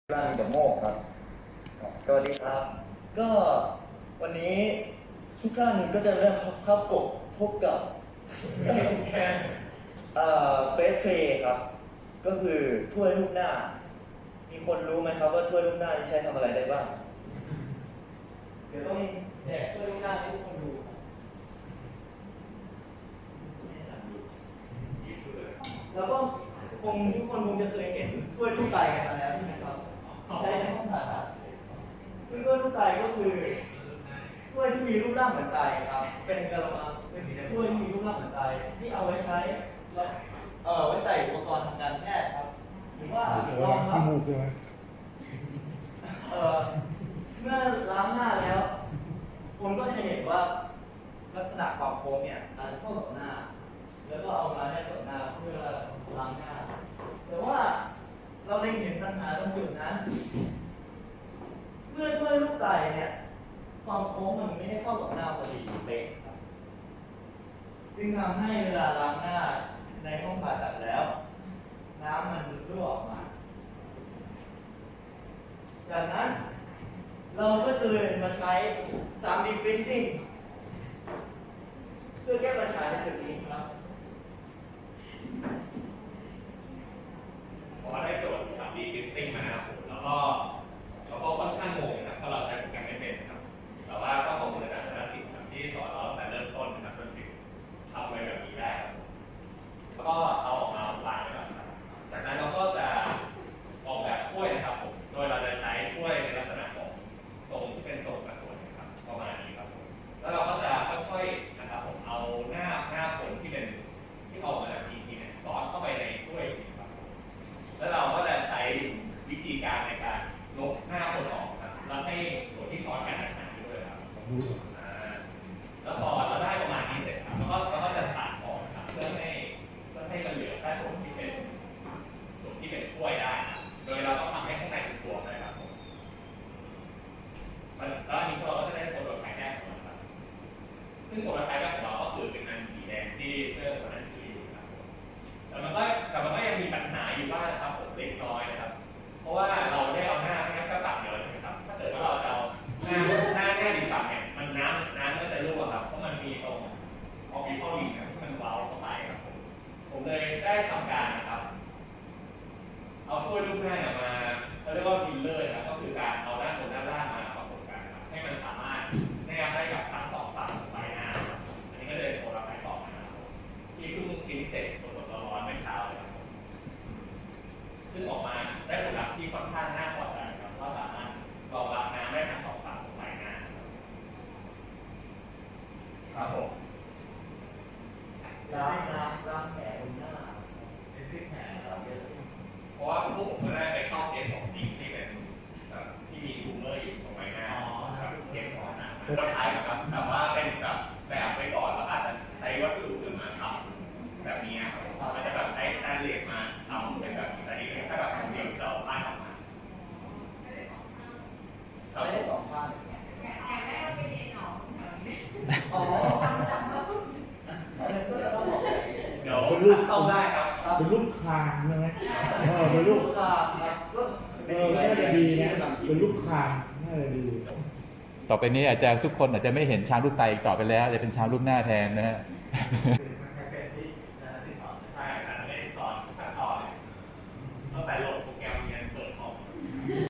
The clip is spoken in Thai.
รันกับโมกครับสวัสดีครับก็วันนี้ทุกท่านก็จะเริ่มเข้ากบพบกับเฟสเทครับก็คือถ้วยรูปหน้ามีคนรู้ไหมครับว่าถ้วยรูปหน้าใช้ทำอะไรได้บ้างเดี๋ยวต้องแจกถ้วยรูปหน้าให้ทุกคนดูแล้วก็ทุกคนคงจะเคยเห็นถ้วยรูปไตกันมาแล้วใช่ไหมครับใช้ในห้องผ่าตัดซึ่งถ้วยรูปไตก็คือถ้วยที่มีรูปร่างเหมือนไตครับเป็นกระมังเป็นถ้วยที่มีรูปร่างเหมือนไตที่เอาไว้ใช้ไว้ใส่อุปกรณ์ทางการแพทย์ครับหรือว่าลองครับเมื่อล้างหน้าแล้วคนก็จะเห็นว่าลักษณะความโค้งเนี่ยอาจจะเข้ากับหน้าแล้วก็เอามาแนบกับหน้าเพื่อล้างหน้าแต่ว่าเราได้เห็นปัญหาตรงจุดนั้นเมื่อถ้วยรูปไตเนี่ยความโค้งมันไม่ได้เข้ากับหน้าพอดีเป๊ะครับจึงทำให้เวลาล้างหน้าในห้องผ่าตัดแล้วน้ำมันรั่วออกมาจากนั้นเราก็เลยมาใช้ 3D Printing เพื่อแก้ปัญหาในจุดนี้ครับพอได้โจทย์ 3D Printing มานะครับแล้วก็ค่อนข้างงงนะครับเพราะเราใช้โปรแกรมไม่เป็นนะครับแต่ว่าก็ขอบคุณอาจารย์ธนสิทธิ์ที่สอนเราตั้งแต่เริ่มต้นนะครับจนถึงทำไว้แบบนี้ได้ครับแล้วก็เอาออกมาลายแบบนั้นจากนั้นเราก็จะออกแบบถ้วยนะครับผมโดยเราจะใช้ถ้วยในลักษณะของทรงที่เป็นทรงกระสวยนะครับประมาณนี้ครับผมแล้วเราก็จะค่อยๆนะครับผมเอาหน้าผลที่เป็นที่ออกมาจากทีเนี่ยสอดเข้าไปในถ้วยครับแล้วเราก็จะใช้วิธีการในการลบหน้าคนออกครับแล้วให้ส่วนที่ซ้อนกันหายไปด้วยครับแล้วพอเราได้ประมาณนี้เสร็จครับเราก็จะตัดออกครับเพื่อให้มันเหลือแค่ส่วนที่เป็นถ้วยได้โดยเราต้องทำให้ข้างในเป็นตัวเลยครับผมแล้วอันนี้เราก็จะได้โปรโตไทป์แรกของเราครับซึ่งโปรโตไทป์แรกของเราก็คือเป็นอันสีแดงที่เพื่อนคนนั้นถืออยู่ครับแต่มันก็ยังมีปัญหาอยู่บ้างนะครับผมเล็กน้อยนะครับเพราะว่าเราได้เอาหน้าไม่งั้นก็ตัดเดียวใช่ไหมครับถ้าเกิดว่าเราจะเอาหน้าดีตัดเนี่ยมันน้ำก็จะรั่วครับเพราะมันมีตรงออกซิเจนลิงก์ที่มันเว้าเข้าไปครับผมเลยได้ทำการนะครับเอาถ้วยรูปหน้ามาเขาเรียกว่าฟิลเลอร์นะก็คือการเอาด้านบนด้านล่างมาประกบกันให้มันสามารถแนบได้กับทั้งสองฝั่งของใบหน้าอันนี้ก็เลยโปรไฟล์ต่อมาที่เพิ่งพิมพ์เสร็จสดๆร้อนๆเมื่อเช้าเลยครับซึ่งออกมาได้ผลลัพธ์ที่ค่อนข้างน่าพอใจครับว่าสามารถรองรับน้ำได้ทั้งสองฝั่งของใบหน้าครับผมล้างแผลบนหน้าเป็นซิกแผลเราเยอะเพราะว่าพวกผมก็ได้ไปเข้าเกณฑ์ของจริงที่เป็นที่มีทูมเมอร์อยู่ตรงใบหน้าครับเกณฑ์ของหน้าสุดท้ายครับแต่ว่าเป็นแบบไปก่อนแล้วอาจจะใช้วัสดุอื่นมาทำแบบนี้ครับมันจะแบบใช้แท่นเหล็กมาทำเป็นแบบนี้แต่นี่แค่แบบเดียวที่เราปั้นออกมาไม่ได้สองข้างอ๋อเดี๋ยวเป็นรูปต้องได้ครับเป็นรูปคางใช่ไหมเป็นรูปคางครับน่าจะดีนะเป็นรูปคางน่าจะดีต่อไปนี้อาจจะทุกคนอาจจะไม่เห็นช้างรูปไตต่อไปแล้วจะเป็นช้างรูปหน้าแทนนะฮะ